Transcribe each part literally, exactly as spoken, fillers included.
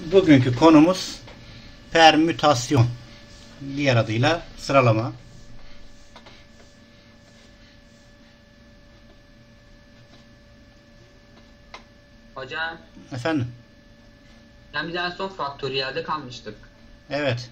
Bugünkü konumuz permütasyon, diğer adıyla sıralama. Hocam, Efendim? ben bir daha son faktöriyelde kalmıştık. Evet.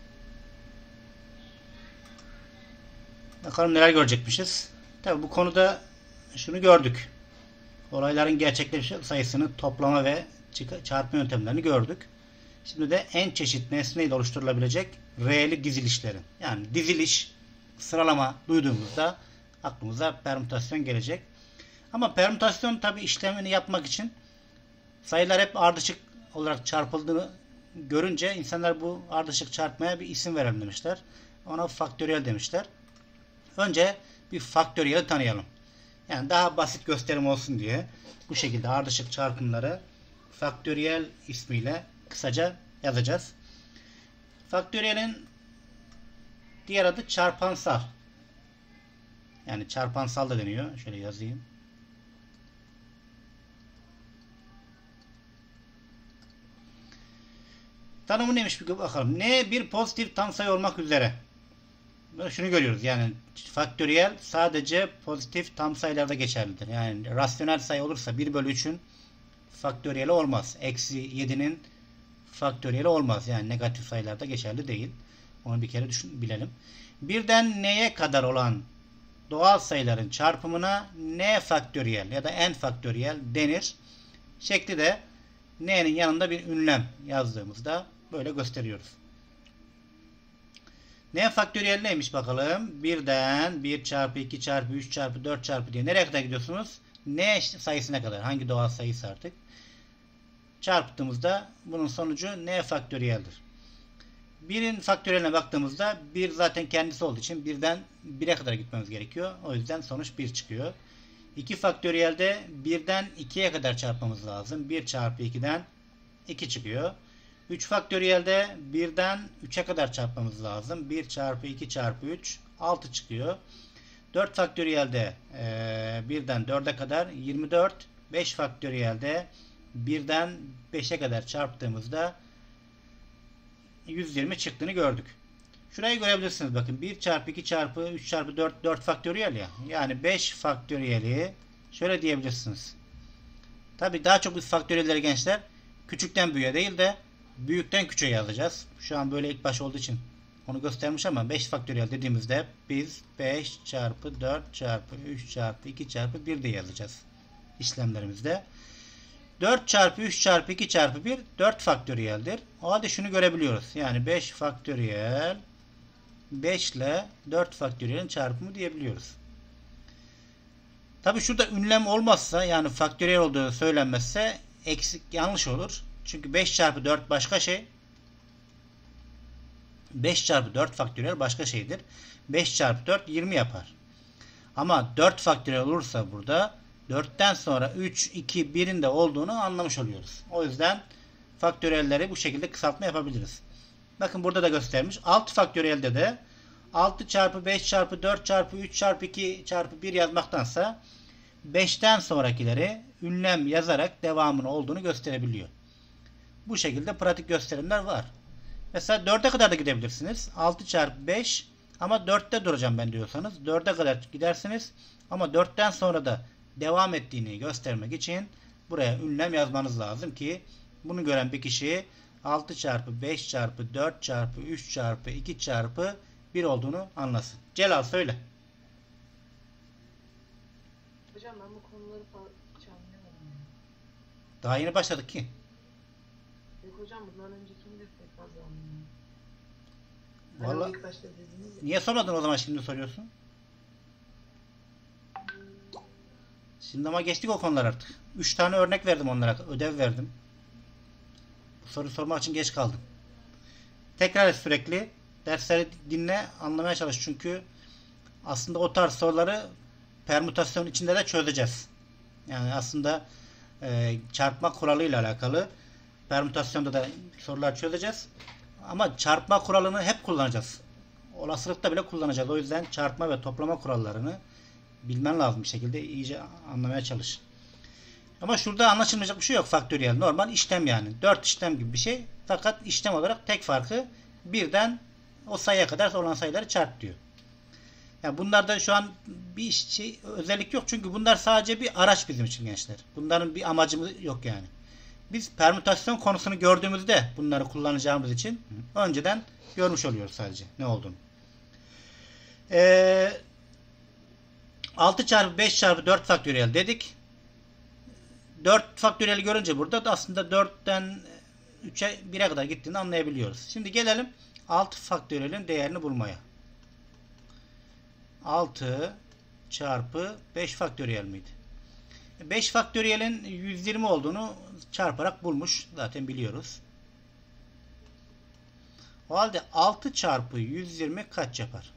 Bakalım neler görecekmişiz. Tabi bu konuda şunu gördük. Olayların gerçekleşme sayısını toplama ve çarpma yöntemlerini gördük. Şimdi de en çeşit nesneyle oluşturulabilecek r'li dizilişlerin. Yani diziliş, sıralama duyduğumuzda aklımıza permütasyon gelecek. Ama permütasyon tabi işlemini yapmak için sayılar hep ardışık olarak çarpıldığını görünce insanlar bu ardışık çarpmaya bir isim verelim demişler. Ona faktöriyel demişler. Önce bir faktöriyeli tanıyalım. Yani daha basit gösterim olsun diye bu şekilde ardışık çarpımları faktöriyel ismiyle kısaca yazacağız. Faktöriyelin diğer adı çarpansal. Yani çarpansal da deniyor. Şöyle yazayım. Tanımı neymiş bir bakalım. N bir pozitif tam sayı olmak üzere. Böyle şunu görüyoruz. Yani faktöriyel sadece pozitif tam sayılarda geçerlidir. Yani rasyonel sayı olursa bir bölü üçün faktöriyeli olmaz. Eksi yedinin faktöriyeli olmaz. Yani negatif sayılarda geçerli değil. Onu bir kere düşün, bilelim. Birden n'ye kadar olan doğal sayıların çarpımına n faktöriyel ya da n faktöriyel denir. Şekli de n'nin yanında bir ünlem yazdığımızda böyle gösteriyoruz. N faktöriyel neymiş bakalım? birden bir çarpı iki çarpı üç çarpı dört çarpı diye nereye kadar gidiyorsunuz? N sayısına kadar. Hangi doğal sayısı artık? Çarptığımızda bunun sonucu n faktöriyeldir. birin faktöriyeline baktığımızda bir zaten kendisi olduğu için birden bire kadar gitmemiz gerekiyor. O yüzden sonuç bir çıkıyor. iki faktöriyelde birden ikiye kadar çarpmamız lazım. bir çarpı ikiden iki çıkıyor. üç faktöriyelde birden üçe kadar çarpmamız lazım. bir çarpı iki çarpı üç altı çıkıyor. dört faktöriyelde e, birden dörde kadar yirmi dört. beş faktöriyelde birden beşe kadar çarptığımızda yüz yirmi çıktığını gördük. Şurayı görebilirsiniz. Bakın bir çarpı iki çarpı üç çarpı dört dört faktöriyel ya. Yani beş faktöriyeli şöyle diyebilirsiniz. Tabi daha çok biz faktöriyelleri gençler küçükten büyüğe değil de büyükten küçüğe yazacağız. Şu an böyle ilk baş olduğu için onu göstermiş ama beş faktöriyel dediğimizde biz beş çarpı dört çarpı üç çarpı iki çarpı bir de yazacağız işlemlerimizde. dört çarpı üç çarpı iki çarpı bir dört faktöriyeldir. O halde şunu görebiliyoruz. Yani beş faktöriyel beş ile dört faktöriyelin çarpımı diyebiliyoruz. Tabi şurada ünlem olmazsa yani faktöriyel olduğu söylenmezse eksik yanlış olur. Çünkü beş çarpı dört başka şey. beş çarpı dört faktöriyel başka şeydir. beş çarpı dört yirmi yapar. Ama dört faktöriyel olursa burada dörtten sonra üç, iki, birin de olduğunu anlamış oluyoruz. O yüzden faktöriyelleri bu şekilde kısaltma yapabiliriz. Bakın burada da göstermiş. altı faktöriyelde de altı çarpı beş çarpı dört çarpı üç çarpı iki çarpı bir yazmaktansa beşten sonrakileri ünlem yazarak devamının olduğunu gösterebiliyor. Bu şekilde pratik gösterimler var. Mesela dörde kadar da gidebilirsiniz. altı çarpı beş ama dörtte duracağım ben diyorsanız dörde kadar gidersiniz. Ama dörtten sonra da devam ettiğini göstermek için buraya ünlem yazmanız lazım ki bunu gören bir kişi altı çarpı beş çarpı dört çarpı üç çarpı iki çarpı bir olduğunu anlasın. Celal söyle. Hocam ben bu konuları falan hiç anlayamadım ya. Daha yeni başladık ki. Yok hocam bundan öncekini de pek fazla anlamıyorum. Vallahi Hani ilk başta dediniz ya. niye sormadın o zaman şimdi soruyorsun? Şimdi ama geçtik o konular artık. üç tane örnek verdim onlara. Ödev verdim. Bu soru sormak için geç kaldım. Tekrar et sürekli. Dersleri dinle, anlamaya çalış. Çünkü aslında o tarz soruları permütasyon içinde de çözeceğiz. Yani aslında e, çarpma kuralıyla alakalı permütasyonda da sorular çözeceğiz. Ama çarpma kuralını hep kullanacağız. Olasılıkta bile kullanacağız. O yüzden çarpma ve toplama kurallarını bilmen lazım bir şekilde. İyice anlamaya çalış. Ama şurada anlaşılmayacak bir şey yok faktöriyel. Normal işlem yani. dört işlem gibi bir şey. Fakat işlem olarak tek farkı birden o sayıya kadar olan sayıları çarp diyor. Yani bunlarda şu an bir şey, özellik yok. Çünkü bunlar sadece bir araç bizim için gençler. Bunların bir amacımız yok yani. Biz permütasyon konusunu gördüğümüzde bunları kullanacağımız için önceden görmüş oluyoruz sadece ne olduğunu. Ee, altı çarpı beş çarpı dört faktöriyel dedik. dört faktöriyel görünce burada da aslında dörtten üçe bire kadar gittiğini anlayabiliyoruz. Şimdi gelelim altı faktöriyelin değerini bulmaya. altı çarpı beş faktöriyel miydi? beş faktöriyelin yüz yirmi olduğunu çarparak bulmuş. Zaten biliyoruz. O halde altı çarpı yüz yirmi kaç yapar?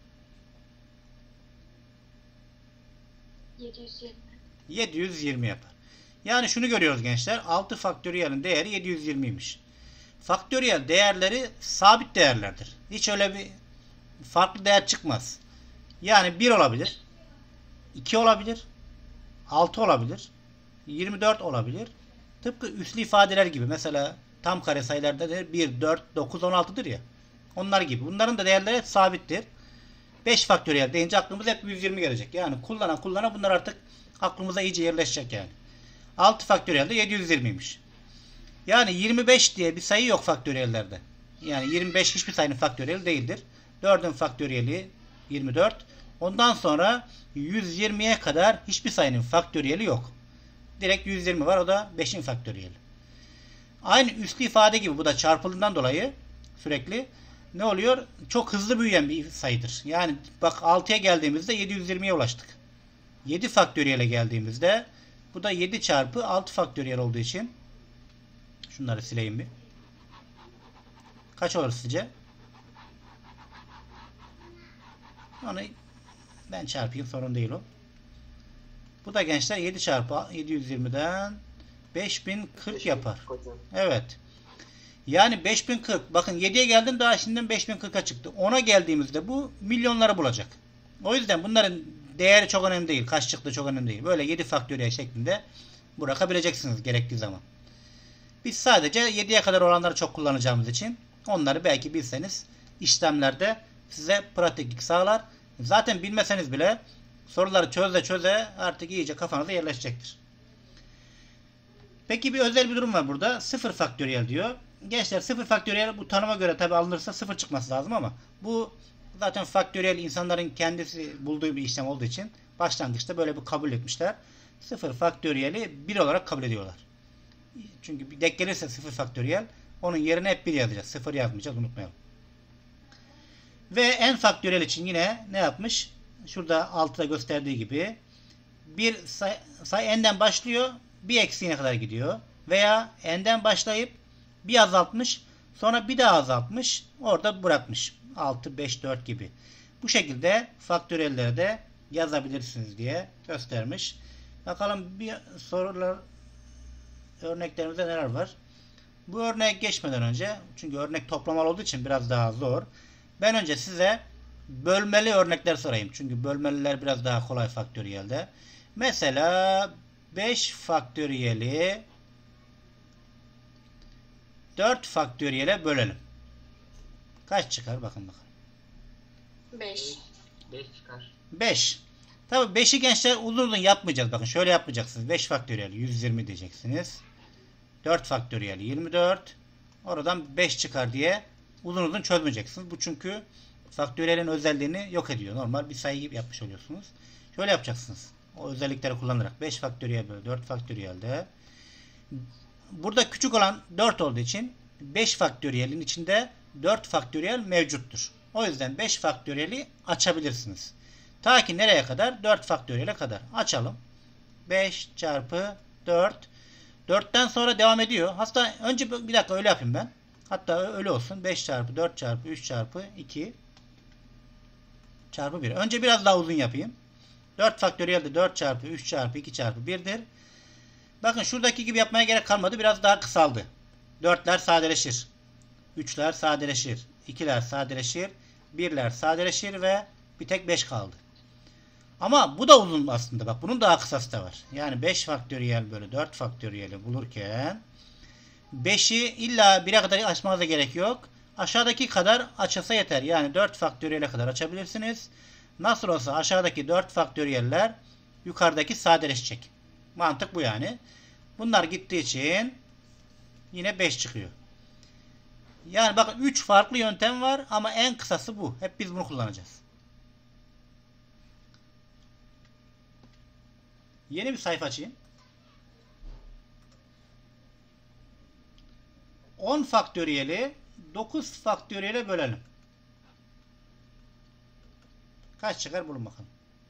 yedi yüz yirmi. yedi yüz yirmi yapar. Yani şunu görüyoruz gençler. altı faktöriyelin değeri yedi yüz yirmiymiş. Faktöriyel değerleri sabit değerlerdir. Hiç öyle bir farklı değer çıkmaz. Yani bir olabilir. iki olabilir. altı olabilir. yirmi dört olabilir. Tıpkı üslü ifadeler gibi. Mesela tam kare sayılarda da bir, dört, dokuz, on altıdır ya. Onlar gibi. Bunların da değerleri hep sabittir. beş faktöriyel deyince aklımıza hep yüz yirmi gelecek. Yani kullana kullana bunlar artık aklımıza iyice yerleşecek yani. altı faktöriyel de yedi yüz yirmiymiş. Yani yirmi beş diye bir sayı yok faktöriyellerde. Yani yirmi beş hiçbir sayının faktöriyeli değildir. dördün faktöriyeli yirmi dört. Ondan sonra yüz yirmiye kadar hiçbir sayının faktöriyeli yok. Direkt yüz yirmi var. O da beşin faktöriyeli. Aynı üslü ifade gibi bu da çarpıldığından dolayı sürekli ne oluyor? Çok hızlı büyüyen bir sayıdır. Yani bak altıya geldiğimizde yedi yüz yirmiye ulaştık. yedi faktöriyele geldiğimizde bu da yedi çarpı altı faktöriyel olduğu için şunları sileyim bir. Kaç olur sizce? Onu ben çarpayım, sorun değil o. Bu da gençler yedi çarpı yedi yüz yirmiden beş bin kırk yapar. Evet. Yani beş bin kırk. Bakın yediye geldim, daha şimdiden beş bin kırka çıktı. ona geldiğimizde bu milyonları bulacak. O yüzden bunların değeri çok önemli değil. Kaç çıktı çok önemli değil. Böyle yedi faktöriyel şeklinde bırakabileceksiniz gerektiği zaman. Biz sadece yediye kadar olanları çok kullanacağımız için onları belki bilseniz işlemlerde size pratiklik sağlar. Zaten bilmeseniz bile soruları çöze çöze artık iyice kafanıza yerleşecektir. Peki bir özel bir durum var burada. sıfır faktöriyel diyor. Gençler sıfır faktöriyel bu tanıma göre tabi alınırsa sıfır çıkması lazım ama bu zaten faktöriyel insanların kendisi bulduğu bir işlem olduğu için başlangıçta böyle bir kabul etmişler. sıfır faktöriyeli bir olarak kabul ediyorlar. Çünkü bir denk gelirse sıfır faktöriyel onun yerine hep bir yazacağız. sıfır yazmayacağız, unutmayalım. Ve n faktöriyel için yine ne yapmış? Şurada altıda gösterdiği gibi bir say, say n'den başlıyor, bir eksiğine kadar gidiyor. Veya n'den başlayıp bir azaltmış, sonra bir daha azaltmış, orada bırakmış. altı, beş, dört gibi. Bu şekilde faktöriyelleri de yazabilirsiniz diye göstermiş. Bakalım bir sorular, örneklerimizde neler var? Bu örneğe geçmeden önce, çünkü örnek toplamalı olduğu için biraz daha zor. Ben önce size bölmeli örnekler sorayım. Çünkü bölmeliler biraz daha kolay faktöriyelde. Mesela beş faktöriyeli dört faktöriyele bölelim. Kaç çıkar? Bakın bakalım. beş. beş çıkar. beş. Tabii beşi gençler uzun uzun yapmayacağız. Bakın şöyle yapacaksınız. beş faktöriyel yüz yirmi diyeceksiniz. dört faktöriyel yirmi dört. Oradan beş çıkar diye uzun uzun çözmeyeceksiniz. Bu çünkü faktöriyelin özelliğini yok ediyor. Normal bir sayı gibi yapmış oluyorsunuz. Şöyle yapacaksınız. O özellikleri kullanarak beş faktöriyel bölü dört faktöriyelde. Burada küçük olan dört olduğu için beş faktöriyelin içinde dört faktöriyel mevcuttur. O yüzden beş faktöriyeli açabilirsiniz. Ta ki nereye kadar? dört faktöriyele kadar. Açalım. beş çarpı dört. dörtten sonra devam ediyor. Hatta önce bir dakika öyle yapayım ben. Hatta öyle olsun. beş çarpı dört çarpı üç çarpı iki çarpı bir. Önce biraz daha uzun yapayım. dört faktöriyel de dört çarpı üç çarpı iki çarpı bir'dir. Bakın şuradaki gibi yapmaya gerek kalmadı. Biraz daha kısaldı. dörtler sadeleşir. üçler sadeleşir. ikiler sadeleşir. birler sadeleşir ve bir tek beş kaldı. Ama bu da uzun aslında. Bak bunun daha kısası da var. Yani beş faktöriyel bölü dört faktöriyeli bulurken beşi illa bire kadar açmanıza gerek yok. Aşağıdaki kadar açılsa yeter. Yani dört faktöriyele kadar açabilirsiniz. Nasıl olsa aşağıdaki dört faktöriyeller yukarıdaki sadeleşecek. Mantık bu yani. Bunlar gittiği için yine beş çıkıyor. Yani bakın üç farklı yöntem var ama en kısası bu. Hep biz bunu kullanacağız. Yeni bir sayfa açayım. on faktöriyeli dokuz faktöriyele bölelim. Kaç çıkar bulun bakalım.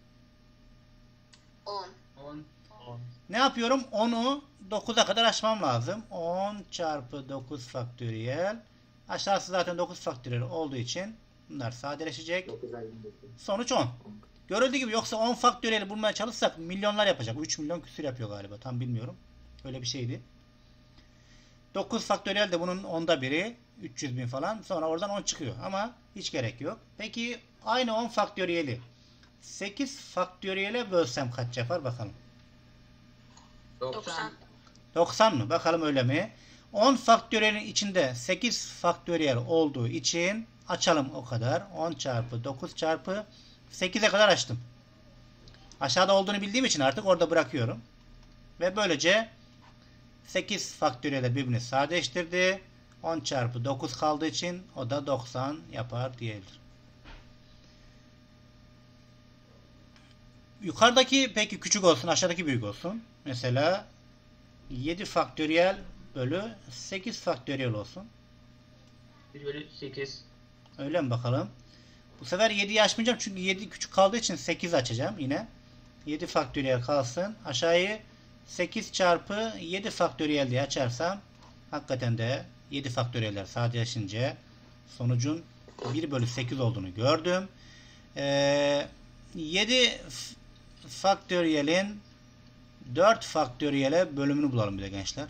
on. on. on. Ne yapıyorum? onu dokuza kadar açmam lazım. on çarpı dokuz faktöriyel. Aşağısı zaten dokuz faktöriyel olduğu için bunlar sadeleşecek. Sonuç on. Görüldüğü gibi yoksa on faktöriyeli bulmaya çalışsak milyonlar yapacak. üç milyon küsür yapıyor galiba. Tam bilmiyorum. Öyle bir şeydi. dokuz faktöriyel de bunun onda biri. üç yüz bin falan. Sonra oradan on çıkıyor. Ama hiç gerek yok. Peki aynı on faktöriyeli sekiz faktöriyele bölsem kaç yapar bakalım. doksan. doksan mı? Bakalım öyle mi? on faktöriyelin içinde sekiz faktöriyel olduğu için açalım o kadar. on çarpı dokuz çarpı sekize kadar açtım. Aşağıda olduğunu bildiğim için artık orada bırakıyorum. Ve böylece sekiz faktöriyeller birbirini sadeleştirdi. on çarpı dokuz kaldığı için o da doksan yapar diyebilir. Yukarıdaki peki küçük olsun, aşağıdaki büyük olsun. Mesela yedi faktöriyel bölü sekiz faktöriyel olsun. bir bölü sekiz. Öyle mi bakalım? Bu sefer yediyi açmayacağım çünkü yedi küçük kaldığı için sekiz açacağım yine. yedi faktöriyel kalsın. Aşağıyı sekiz çarpı yedi faktöriyel diye açarsam hakikaten de yedi faktöriyeller sadeleşince sonucun bir bölü sekiz olduğunu gördüm. Ee, yedi faktöriyelin dört faktöriyele bölümünü bulalım bir de gençler.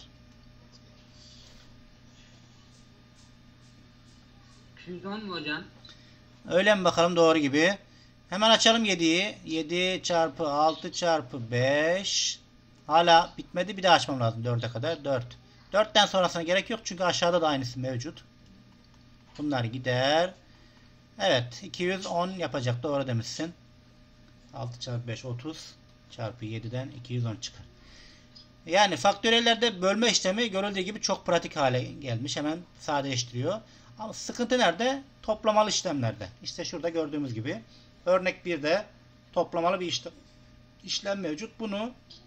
iki yüz on mu hocam? Öyle mi bakalım doğru gibi. Hemen açalım yediyi. yedi çarpı altı çarpı beş. Hala bitmedi. Bir daha açmam lazım dörde kadar. dört. dörtten sonrasına gerek yok. Çünkü aşağıda da aynısı mevcut. Bunlar gider. Evet. iki yüz on yapacak. Doğru demişsin. altı çarpı beş otuz. Çarpı yediden iki yüz on çıkar. Yani faktöriyellerde bölme işlemi görüldüğü gibi çok pratik hale gelmiş. Hemen sadeleştiriyor. Ama sıkıntı nerede? Toplamalı işlemlerde. İşte şurada gördüğümüz gibi. Örnek birde toplamalı bir işlem, işlem mevcut. Bunu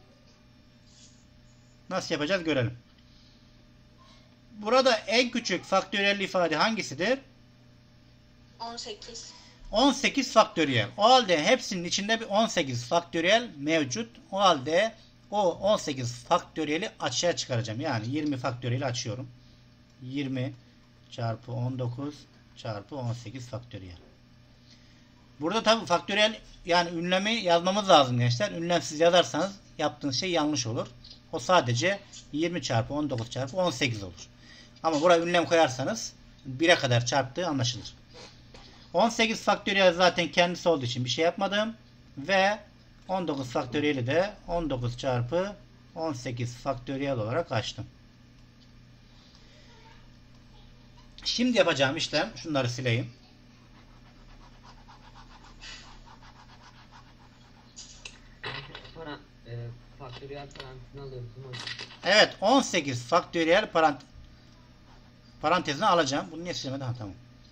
nasıl yapacağız görelim. Burada en küçük faktöriyel ifade hangisidir? on sekiz. on sekiz faktöriyel. O halde hepsinin içinde bir on sekiz faktöriyel mevcut. O halde o on sekiz faktöriyeli açığa çıkaracağım. Yani yirmi faktöriyeli açıyorum. yirmi çarpı on dokuz çarpı on sekiz faktöriyel. Burada tabi faktöriyel yani ünlemi yazmamız lazım gençler. Ünlemsiz yazarsanız yaptığınız şey yanlış olur. O sadece yirmi çarpı on dokuz çarpı on sekiz olur. Ama buraya ünlem koyarsanız bire kadar çarptığı anlaşılır. on sekiz faktöriyel zaten kendisi olduğu için bir şey yapmadım. Ve on dokuz faktöriyeli de on dokuz çarpı on sekiz faktöriyel olarak açtım. Şimdi yapacağım işlem şunları sileyim. Para, e, faktöriyel parantezini alıyorsun hocam. Evet on sekiz faktöriyel parant parantezini alacağım. Bunu niye silemedim? Ha, tamam.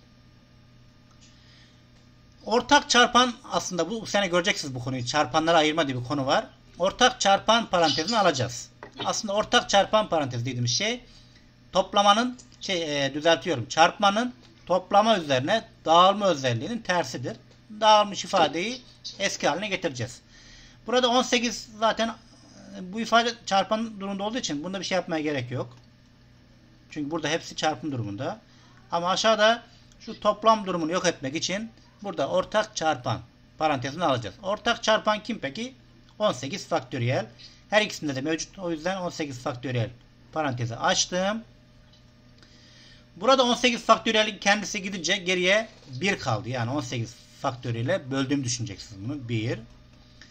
Ortak çarpan aslında bu, bu sene göreceksiniz bu konuyu. Çarpanlara ayırma diye bir konu var. Ortak çarpan parantezini alacağız. Aslında ortak çarpan parantez dediğimiz şey toplamanın şey e, düzeltiyorum. Çarpmanın toplama üzerine dağılma özelliğinin tersidir. Dağılmış ifadeyi eski haline getireceğiz. Burada on sekiz zaten bu ifade çarpan durumunda olduğu için bunda bir şey yapmaya gerek yok. Çünkü burada hepsi çarpım durumunda. Ama aşağıda şu toplam durumunu yok etmek için burada ortak çarpan parantezini alacağız. Ortak çarpan kim peki? on sekiz faktöriyel. Her ikisinde de mevcut. O yüzden on sekiz faktöriyel parantezi açtım. Burada on sekiz faktöriyelin kendisi gidince geriye bir kaldı. Yani on sekiz faktöriyele böldüğümü düşüneceksiniz bunu. bir.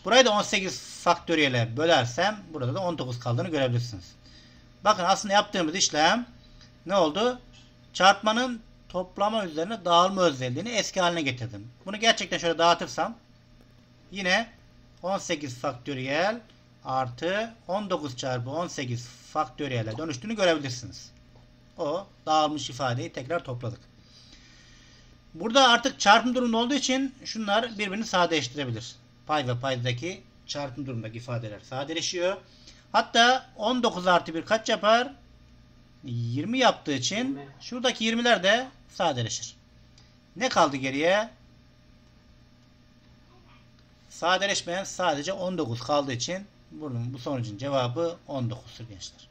Burayı da on sekiz faktöriyele bölersem burada da on dokuz kaldığını görebilirsiniz. Bakın aslında yaptığımız işlem ne oldu? Çarpmanın toplama üzerine dağılma özelliğini eski haline getirdim. Bunu gerçekten şöyle dağıtırsam yine on sekiz faktöriyel artı on dokuz çarpı on sekiz faktöriyele dönüştüğünü görebilirsiniz. O dağılmış ifadeyi tekrar topladık. Burada artık çarpım durumunda olduğu için şunlar birbirini sadeleştirebilir. Pay ve paydaki çarpım durumundaki ifadeler sadeleşiyor. Hatta on dokuz artı bir kaç yapar? yirmi yaptığı için yirmi. şuradaki yirmiler de sadeleşir. Ne kaldı geriye? Sadeleşmeyen sadece on dokuz kaldığı için bunun, bu sonucun cevabı on dokuzdur gençler.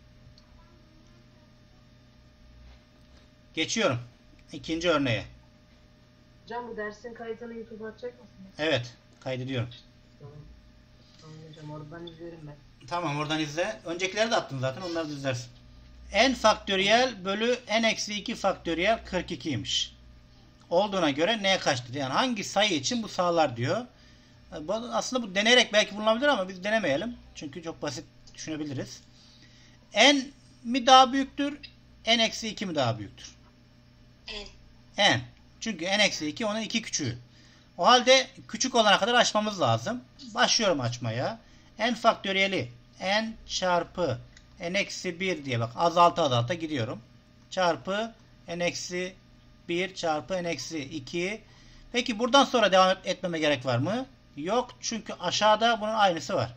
Geçiyorum. İkinci örneğe. Hocam bu dersin kaydını YouTube'a atacak mısınız? Evet. Kaydediyorum. Tamam. Tamam hocam oradan izlerim ben. Tamam oradan izle. Öncekileri de attım zaten. Onları da izlersin. N faktöriyel bölü n eksi iki faktöriyel kırk ikiymiş. Olduğuna göre n kaçtır? Yani hangi sayı için bu sağlar diyor. Aslında bu denerek belki bulunabilir ama biz denemeyelim. Çünkü çok basit düşünebiliriz. N mi daha büyüktür? N eksi iki mi daha büyüktür? N. N. Çünkü n eksi iki onun iki küçüğü. O halde küçük olana kadar açmamız lazım. Başlıyorum açmaya. N faktöriyeli n çarpı n eksi bir diye bak azalta azalta gidiyorum. Çarpı n eksi bir çarpı n eksi iki. Peki buradan sonra devam etmeme gerek var mı? Yok. Çünkü aşağıda bunun aynısı var.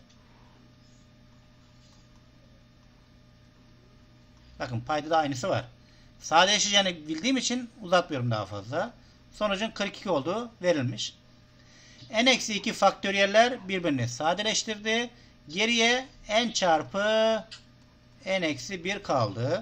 Bakın payda da aynısı var. Sadeleşeceğini bildiğim için uzatmıyorum daha fazla. Sonucun kırk iki olduğu verilmiş. N eksi iki faktöriyeller birbirini sadeleştirdi. Geriye n çarpı n eksi bir kaldı.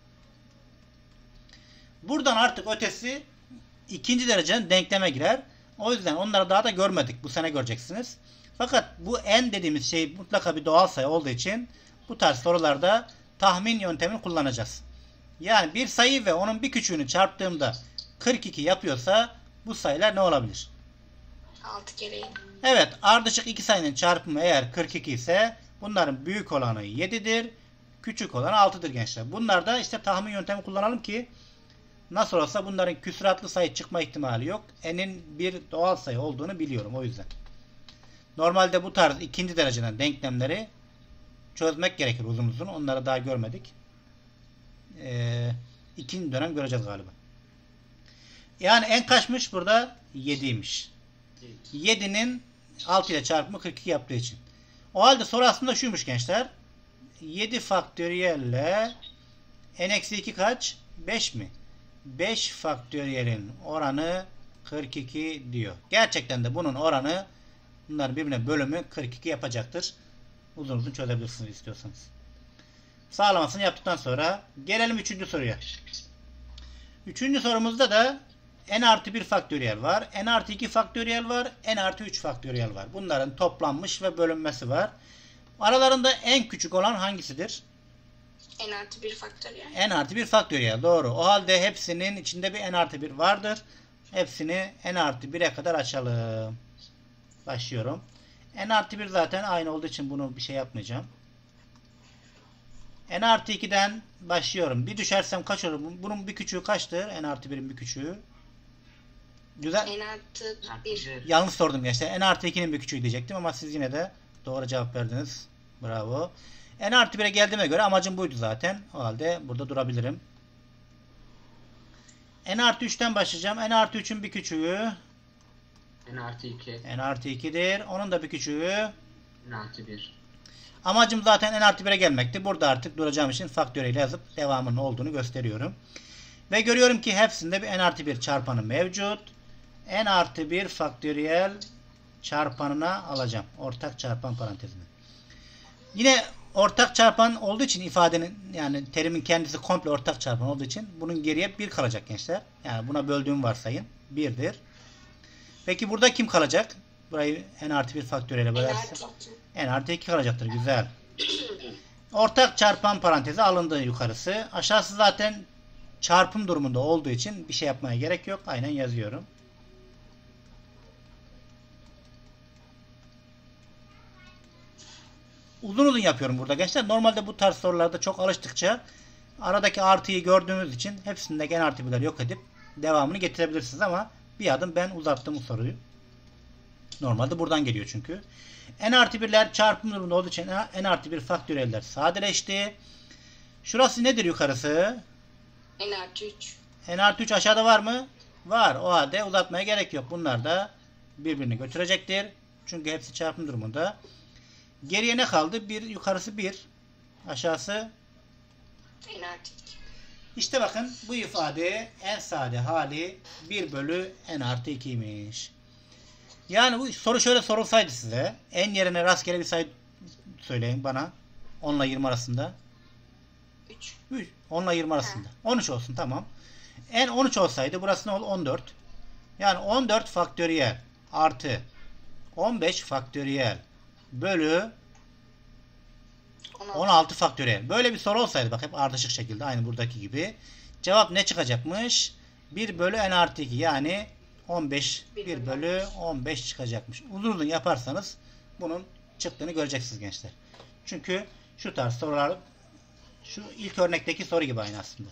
Buradan artık ötesi ikinci derecenin denkleme girer. O yüzden onları daha da görmedik. Bu sene göreceksiniz. Fakat bu n dediğimiz şey mutlaka bir doğal sayı olduğu için bu tarz sorularda tahmin yöntemini kullanacağız. Yani bir sayı ve onun bir küçüğünü çarptığımda kırk iki yapıyorsa bu sayılar ne olabilir? altı kere yedi. Evet, ardışık iki sayının çarpımı eğer kırk iki ise bunların büyük olanı yedidir, küçük olanı altıdır gençler. Bunlar da işte tahmin yöntemi kullanalım ki nasıl olsa bunların küsuratlı sayı çıkma ihtimali yok. N'in bir doğal sayı olduğunu biliyorum o yüzden. Normalde bu tarz ikinci dereceden denklemleri çözmek gerekir uzun uzun. Onları daha görmedik. Ee, ikinci dönem göreceğiz galiba. Yani n kaçmış burada? yediymiş. yedinin altı ile çarpımı kırk iki yaptığı için. O halde soru aslında şuymuş gençler. yedi faktöriyelle n eksi iki kaç? beş mi? beş faktöriyelin oranı kırk iki diyor. Gerçekten de bunun oranı bunların birbirine bölümü kırk iki yapacaktır. Uzun uzun çözebilirsiniz istiyorsanız. Sağlamasını yaptıktan sonra gelelim üçüncü soruya. Üçüncü sorumuzda da n artı bir faktöriyel var. N artı iki faktöriyel var. N artı üç faktöriyel var. Bunların toplanmış ve bölünmesi var. Aralarında en küçük olan hangisidir? N artı bir faktöriyel. N artı bir faktöriyel. Doğru. O halde hepsinin içinde bir n artı bir vardır. Hepsini n artı bire kadar açalım. Başlıyorum. N artı bir zaten aynı olduğu için bunu bir şey yapmayacağım. N artı ikiden başlıyorum. Bir düşersem kaç olur? Bunun bir küçüğü kaçtır? N artı birin bir küçüğü. Güzel. N artı bir. Yanlış sordum gençler. N artı ikinin bir küçüğü diyecektim ama siz yine de doğru cevap verdiniz. Bravo. N artı bire geldiğime göre amacım buydu zaten. O halde burada durabilirim. N artı üçten başlayacağım. N artı üçün bir küçüğü. N artı iki. N artı ikidir. Onun da bir küçüğü. N artı bir. Amacım zaten n artı bire gelmekti. Burada artık duracağım için faktöriyle yazıp devamının olduğunu gösteriyorum. Ve görüyorum ki hepsinde bir n artı bir çarpanı mevcut. N artı bir faktöriyel çarpanına alacağım. Ortak çarpan parantezine. Yine ortak çarpan olduğu için ifadenin yani terimin kendisi komple ortak çarpan olduğu için bunun geriye bir kalacak gençler. Yani buna böldüğüm varsayın birdir. Peki burada kim kalacak? Burayı n artı bir faktöriyle N bölersem. artı iki. N artı iki kalacaktır. Güzel. Ortak çarpan parantezi alındı yukarısı. Aşağısı zaten çarpım durumunda olduğu için bir şey yapmaya gerek yok. Aynen yazıyorum. uzun uzun yapıyorum burada gençler. Normalde bu tarz sorularda çok alıştıkça aradaki artıyı gördüğümüz için hepsindeki en artı birleri yok edip devamını getirebilirsiniz ama bir adım ben uzattım bu soruyu. Normalde buradan geliyor çünkü. N artı birler çarpım durumunda olduğu için N artı bir faktöriyeller sadeleşti. Şurası nedir yukarısı? N artı üç. N artı üç aşağıda var mı? Var. O halde uzatmaya gerek yok. Bunlar da birbirini götürecektir. Çünkü hepsi çarpım durumunda. Geriye ne kaldı? Bir yukarısı bir. Aşağısı N artı iki. İşte bakın bu ifade en sade hali bir bölü n artı ikiymiş. Yani bu soru şöyle sorulsaydı size. N yerine rastgele bir sayı söyleyin bana. on ile yirmi arasında. üç. on ile yirmi arasında. on üç olsun tamam. N on üç olsaydı burası ne olur? on dört. Yani on dört faktöriyel artı on beş faktöriyel bölü on altı faktöriyel. Böyle bir soru olsaydı bak hep ardışık şekilde aynı buradaki gibi. Cevap ne çıkacakmış? bir bölü n artı iki yani on beş bir bölü on beş çıkacakmış. Uzun uzun yaparsanız bunun çıktığını göreceksiniz gençler. Çünkü şu tarz sorular şu ilk örnekteki soru gibi aynı aslında.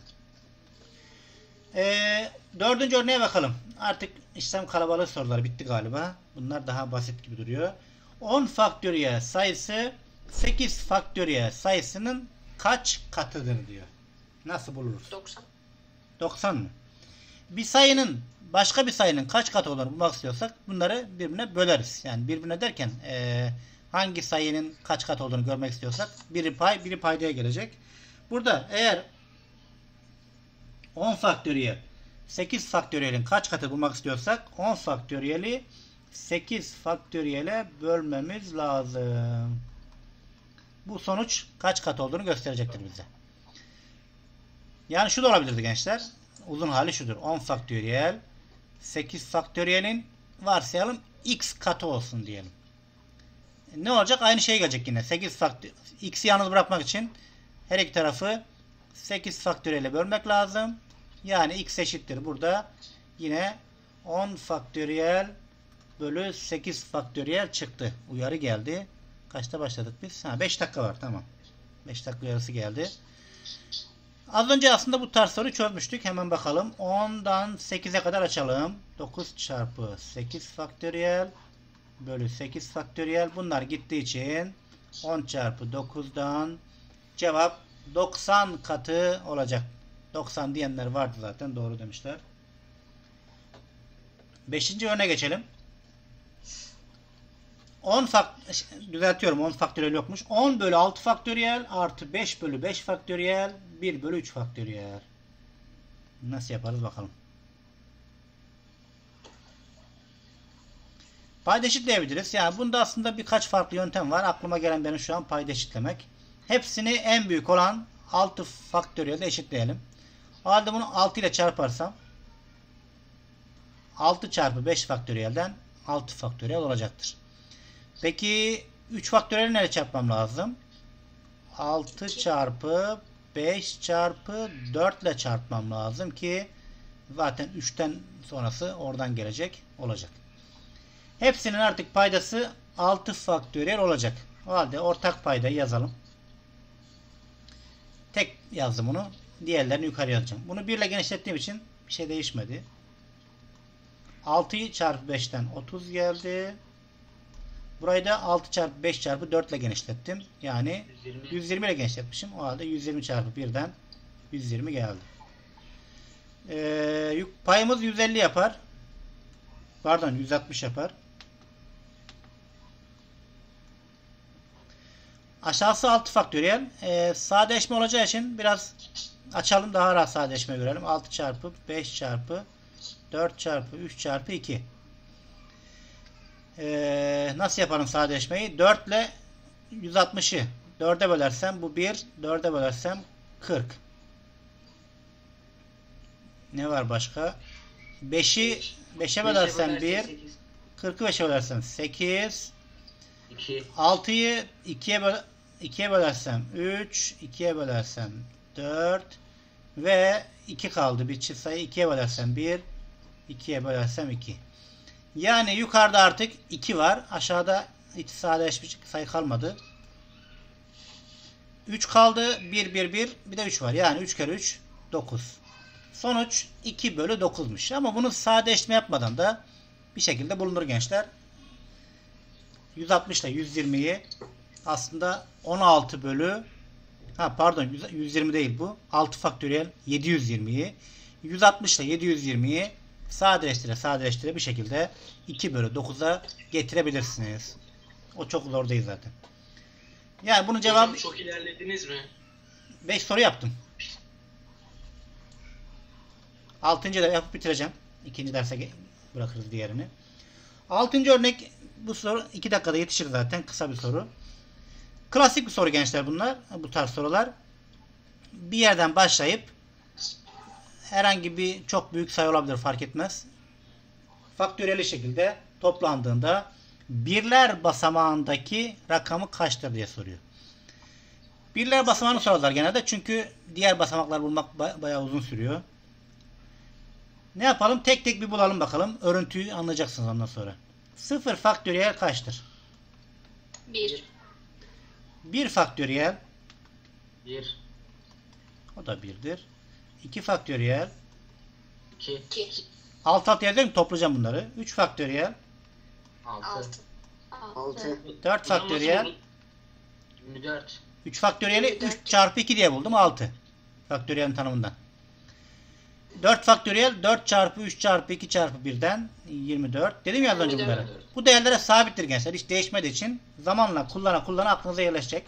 Ee, dördüncü örneğe bakalım. Artık işlem kalabalık soruları bitti galiba. Bunlar daha basit gibi duruyor. on faktöriyel sayısı sekiz faktöriyel sayısının kaç katıdır diyor. Nasıl buluruz? doksan. doksan mı? Bir sayının başka bir sayının kaç katı olduğunu bulmak istiyorsak bunları birbirine böleriz. Yani birbirine derken e, hangi sayının kaç katı olduğunu görmek istiyorsak biri pay biri paydaya gelecek. Burada eğer on faktöriyel sekiz faktöriyelin kaç katı bulmak istiyorsak on faktöriyeli sekiz faktöriyele bölmemiz lazım. Bu sonuç kaç kat olduğunu gösterecektir bize. Yani şu da olabilirdi gençler. Uzun hali şudur. on faktöriyel sekiz faktöriyelin varsayalım x katı olsun diyelim. Ne olacak? Aynı şey gelecek yine. sekiz faktöriyel x'i yalnız bırakmak için her iki tarafı sekiz faktöriyele bölmek lazım. Yani x eşittir burada. Yine on faktöriyel bölü sekiz faktöriyel çıktı. Uyarı geldi. Kaçta başladık biz? Ha, beş dakika var. Tamam. beş dakika uyarısı geldi. Az önce aslında bu tarz soruyu çözmüştük. Hemen bakalım. ondan sekize kadar açalım. dokuz çarpı sekiz faktöriyel bölü sekiz faktöriyel. Bunlar gittiği için on çarpı dokuzdan cevap doksan katı olacak. doksan diyenler vardı zaten. Doğru demişler. beşinci örneğe geçelim. on fakt düzeltiyorum. on faktöriyel yokmuş. on bölü altı faktöriyel artı beş bölü beş faktöriyel bir bölü üç faktöriyel. Nasıl yaparız bakalım. Payda eşitleyebiliriz. Yani bunda aslında birkaç farklı yöntem var. Aklıma gelen benim şu an payda eşitlemek. Hepsini en büyük olan altı faktöriyelde eşitleyelim. O halde bunu altı ile çarparsam altı çarpı beş faktöriyelden altı faktöriyel olacaktır. Peki üç faktöriyeli nereye çarpmam lazım? altı çarpı beş çarpı dört ile çarpmam lazım ki zaten üçten sonrası oradan gelecek olacak. Hepsinin artık paydası altı faktöriyel olacak. O halde ortak paydayı yazalım. Tek yazdım bunu. Diğerlerini yukarı yazacağım. Bunu bir ile genişlettiğim için bir şey değişmedi. altıyı çarpı beşten otuz geldi. Burayı da altı çarpı beş çarpı dört ile genişlettim. Yani yüz yirmi. yüz yirmi ile genişletmişim. O halde yüz yirmi çarpı birden yüz yirmi geldi. Ee, payımız yüz elli yapar. Pardon yüz altmış yapar. Aşağısı altı faktöriyel. Ee, sadeleşme olacağı için biraz açalım, daha rahat sadeleşme görelim. altı çarpı beş çarpı dört çarpı üç çarpı iki. Ee, nasıl yaparım sadeleşmeyi? dört ile yüz altmışı dörde bölersem bu bir, dörde bölersem kırk. Ne var başka? beşi beşe bölersem bir, kırkı beşe bölersem sekiz. iki. altıyı ikiye böl ikiye bölersem üç, ikiye bölersem dört ve iki kaldı. Bir çift sayı ikiye bölersem bir, ikiye bölersem iki. Yani yukarıda artık iki var. Aşağıda hiç sadeleşmiş sayı kalmadı. üç kaldı. bir, bir, bir. Bir de üç var. Yani üç kere üç dokuz. Sonuç iki bölü dokuzmuş. Ama bunu sadeleştirme yapmadan da bir şekilde bulunur gençler. yüz altmış ile yüz yirmiyi aslında on altı bölü ha pardon yüz yirmi değil bu. altı faktöriyel yedi yüz yirmiyi yüz altmış ile yedi yüz yirmiyi sadeleştire sadeleştire bir şekilde iki bölü dokuza getirebilirsiniz. O çok zor değil zaten. Yani bunun cevabı Hocam çok ilerlediniz mi? beş soru yaptım. altıncı da yapıp bitireceğim. İkinci derse bırakırız diğerini. altıncı örnek bu soru iki dakikada yetişir zaten. Kısa bir soru. Klasik bir soru gençler bunlar. Bu tarz sorular. Bir yerden başlayıp herhangi bir çok büyük sayı olabilir fark etmez. Faktöriyel şekilde toplandığında birler basamağındaki rakamı kaçtır diye soruyor. Birler basamağını sorarlar genelde çünkü diğer basamaklar bulmak bayağı uzun sürüyor. Ne yapalım? Tek tek bir bulalım bakalım. Örüntüyü anlayacaksınız ondan sonra. sıfır faktöriyel kaçtır? bir. bir faktöriyel bir, o da birdir. iki faktöriyel iki, iki. altı altı yazıyorum toplayacağım bunları. üç faktöriyel altı. altı. altı. dört faktöriyel yirmi dört. üç faktöriyeli üç çarpı iki diye buldum. altı. Faktöriyelin tanımından. dört faktöriyel dört çarpı üç çarpı iki çarpı birden yirmi dört. Dedim ya az önce yirmi bunları. dört. Bu değerlere sabittir gençler. Hiç değişmediği için zamanla kullana kullana aklınıza yerleşecek.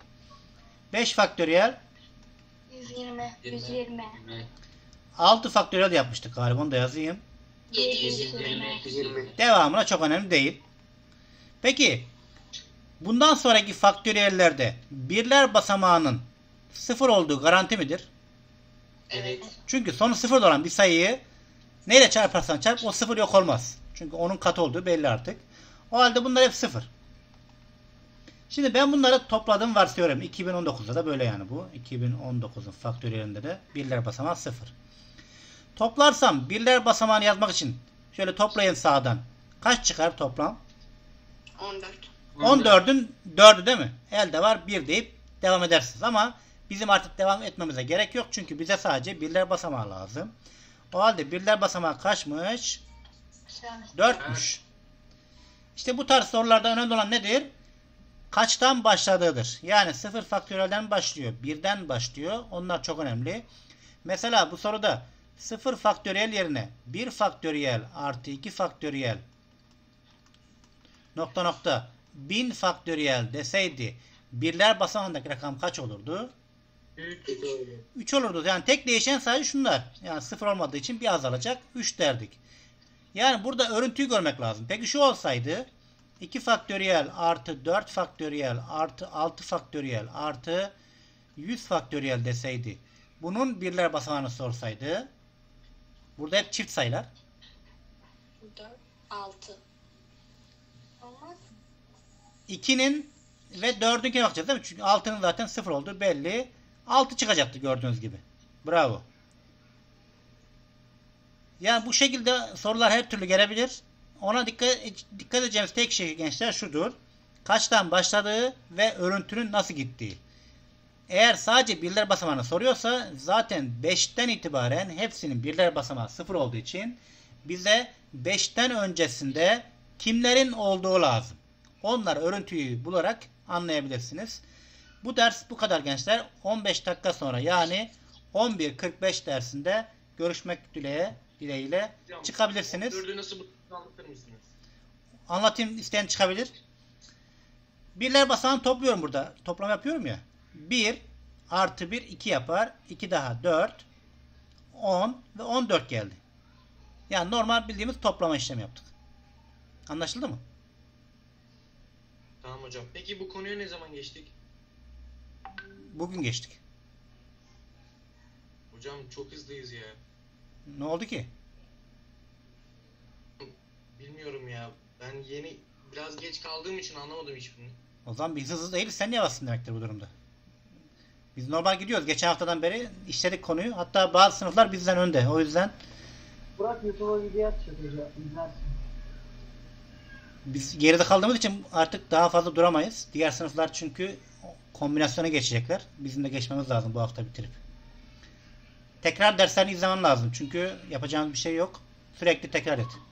beş faktöriyel yüz yirmi. yüz yirmi. yirmi, altı faktöriyel de yapmıştık galiba. Onu da yazayım. yedi yüz yedi yüz yirmi. yirmi, yirmi. Devamına çok önemli değil. Peki bundan sonraki faktöriyellerde birler basamağının sıfır olduğu garanti midir? Evet. Çünkü sonu sıfır olan bir sayıyı neyle çarparsan çarp o sıfır yok olmaz. Çünkü onun katı olduğu belli artık. O halde bunlar hep sıfır. Şimdi ben bunları topladım varsayıyorum. iki bin on dokuzda da böyle yani bu. iki bin on dokuzun faktöriyelinde de birler basamağı sıfır. Toplarsam birler basamağını yazmak için şöyle toplayın sağdan. Kaç çıkar toplam? on dört. on dördün dördü değil mi? Elde var bir deyip devam edersiniz ama bizim artık devam etmemize gerek yok. Çünkü bize sadece birler basamağı lazım. O halde birler basamağı kaçmış? dörtmüş. İşte bu tarz sorularda önemli olan nedir? Kaçtan başladığıdır. Yani sıfır faktöriyelden başlıyor. birden başlıyor. Onlar çok önemli. Mesela bu soruda sıfır faktöriyel yerine bir faktöriyel artı iki faktöriyel nokta nokta bin faktöriyel deseydi birler basamağındaki rakam kaç olurdu? üç, üç olurdu. Yani tek değişen sayı şunlar. Yani sıfır olmadığı için bir azalacak. üç derdik. Yani burada örüntüyü görmek lazım. Peki şu olsaydı iki faktöriyel artı dört faktöriyel artı altı faktöriyel artı yüz faktöriyel deseydi bunun birler basamağını sorsaydı burada hep çift sayılar. dört. altı. Olmaz. ikinin ve dördünkine bakacağız değil mi? Çünkü altının zaten sıfır olduğu belli. altı çıkacaktı gördüğünüz gibi. Bravo. Yani bu şekilde sorular her türlü gelebilir. Ona dikkat, dikkat edeceğimiz tek şey gençler şudur. Kaçtan başladığı ve örüntünün nasıl gittiği. Eğer sadece birler basamağını soruyorsa zaten beşten itibaren hepsinin birler basamağı sıfır olduğu için bize beşten öncesinde kimlerin olduğu lazım. Onlar örüntüyü bularak anlayabilirsiniz. Bu ders bu kadar gençler. on beş dakika sonra yani on bir kırk beş dersinde görüşmek dileğiyle, dileğiyle çıkabilirsiniz. dördü nasıl bu anlatır mısınız? Anlatayım isteyen çıkabilir. Birler basamağını topluyorum burada. Toplam yapıyorum ya. bir artı bir iki yapar. iki daha dört. on ve on dört geldi. Yani normal bildiğimiz toplama işlemi yaptık. Anlaşıldı mı? Tamam hocam. Peki bu konuya ne zaman geçtik? Bugün geçtik. Hocam çok hızlıyız ya. Ne oldu ki? Bilmiyorum ya. Ben yeni biraz geç kaldığım için anlamadım hiçbirini. O zaman biz hızlı değiliz. Sen niye bastın demektir bu durumda. Biz normal gidiyoruz. Geçen haftadan beri işledik konuyu. Hatta bazı sınıflar bizden önde. O yüzden Burak YouTube'a video atacak hocam. İzlersin. biz geride kaldığımız için artık daha fazla duramayız. Diğer sınıflar çünkü kombinasyona geçecekler. Bizim de geçmemiz lazım bu hafta bitirip. Tekrar derslerini izlemen lazım. Çünkü yapacağımız bir şey yok. Sürekli tekrar et.